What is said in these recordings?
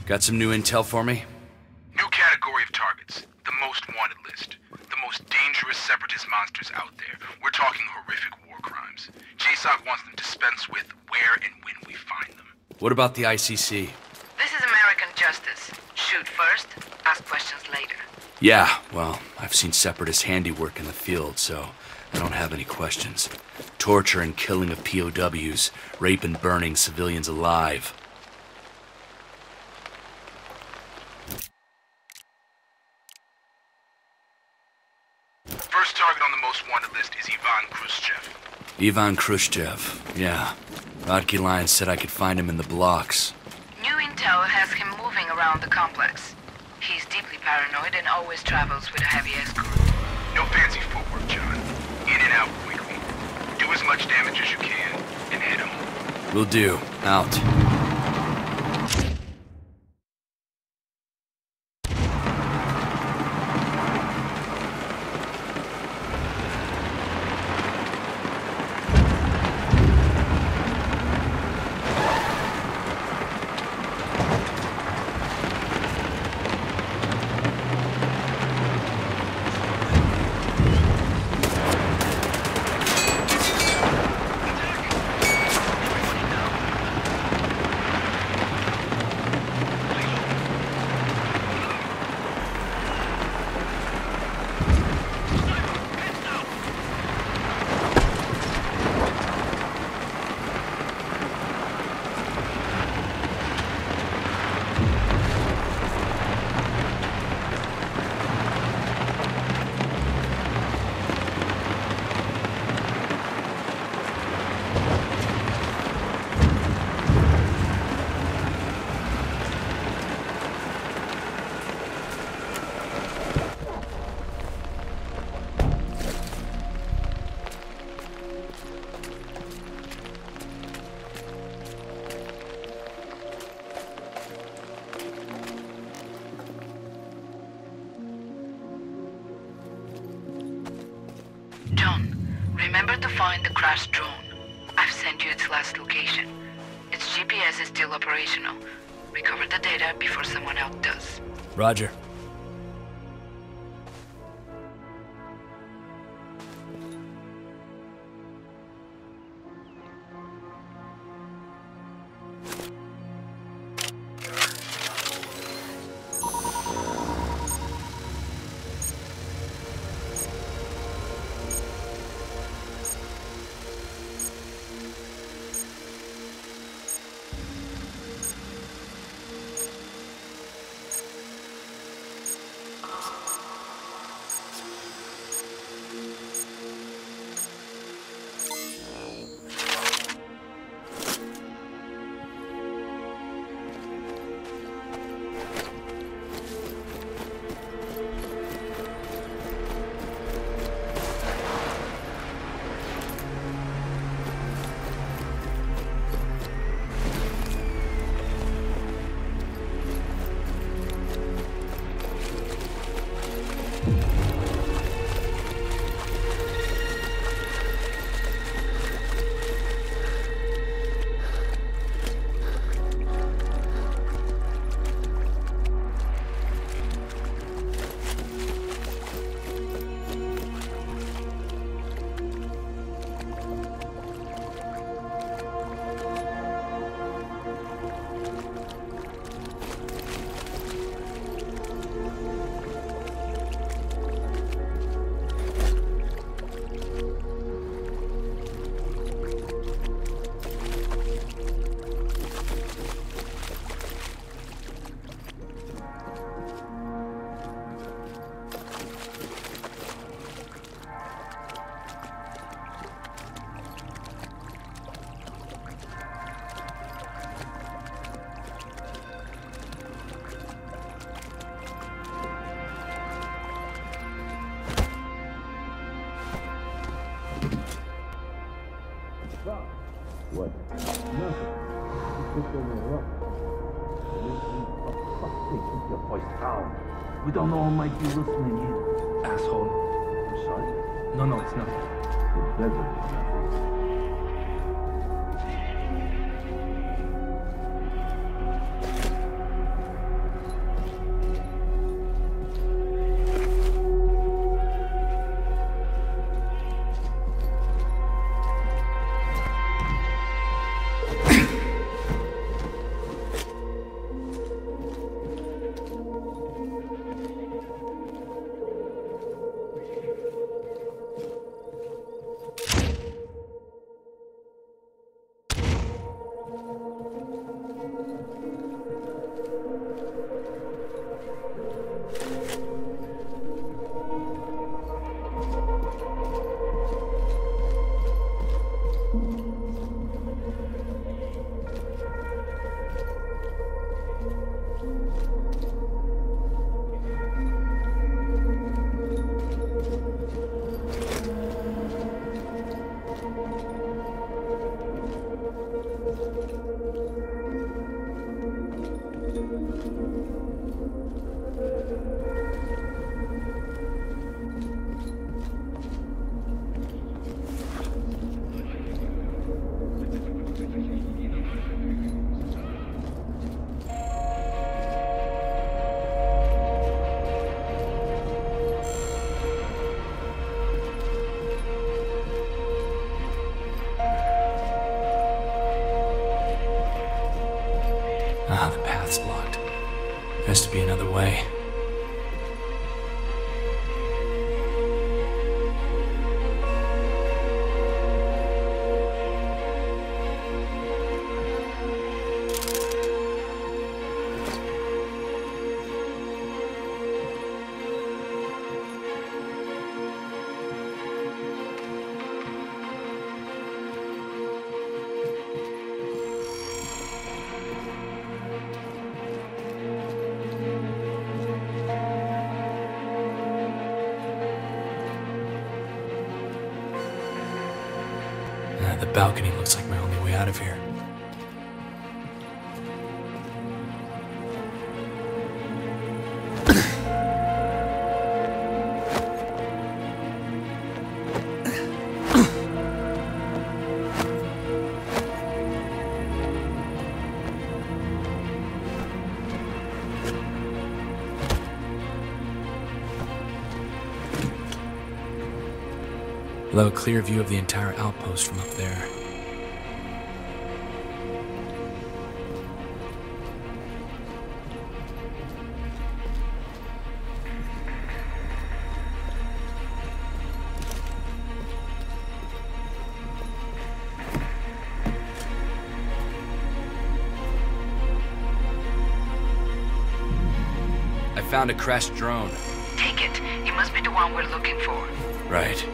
Got some new intel for me? New category of targets. The most wanted list. The most dangerous separatist monsters out there. We're talking horrific war crimes. JSOC wants them dispensed with where and when we find them. What about the ICC? This is American justice. Shoot first, ask questions later. Yeah, well, I've seen separatist handiwork in the field, so I don't have any questions. Torture and killing of POWs, rape and burning civilians alive. First target on the most wanted list is Ivan Khrushchev. Ivan Khrushchev, yeah. Rodkey Lyons said I could find him in the blocks. New intel has him moving around the complex. He's deeply paranoid and always travels with a heavy escort. No fancy footwork, John. In and out quickly. Do as much damage as you can, and head home. Will do. Out. John, remember to find the crashed drone. I've sent you its last location. Its GPS is still operational. Recover the data before someone else does. Roger. What? Nothing. Just over a rock. Keep your voice down. We don't know who might be listening in. Asshole. I'm sorry. No, it's nothing. The desert is nothing. path's blocked. Has to be another way. The balcony looks like my only way out of here. We'll have a clear view of the entire outpost from up there. I found a crashed drone. Take it. It must be the one we're looking for. Right.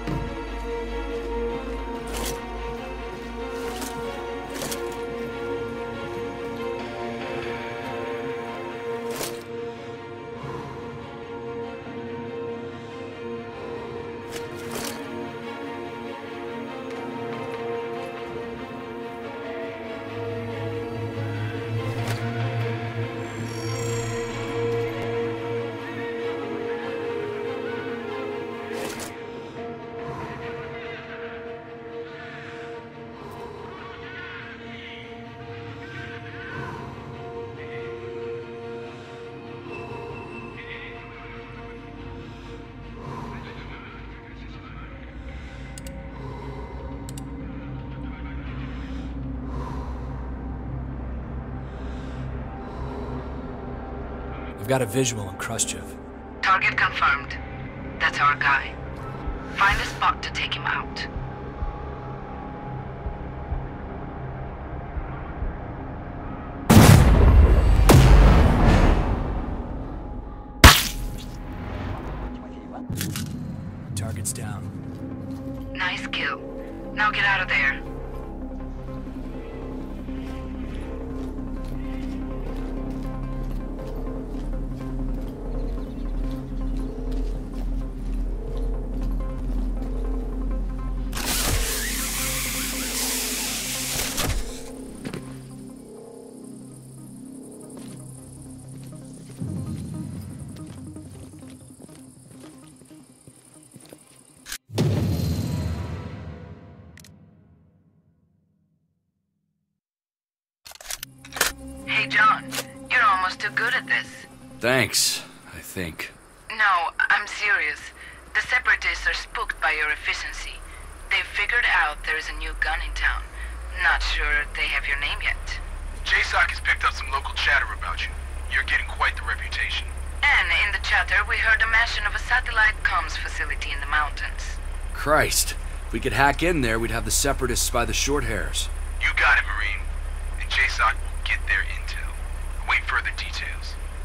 I've got a visual on Khrushchev. Target confirmed. That's our guy. Find a spot to take him out. Target's down. Nice kill. Now get out of there. Hey, John, you're almost too good at this. Thanks, I think. No, I'm serious. The Separatists are spooked by your efficiency. They've figured out there's a new gun in town. Not sure they have your name yet. JSOC has picked up some local chatter about you. You're getting quite the reputation. And in the chatter, we heard a mention of a satellite comms facility in the mountains. Christ, if we could hack in there, we'd have the Separatists by the short hairs. You got it, Marine. And JSOC will get their intel. Await further details.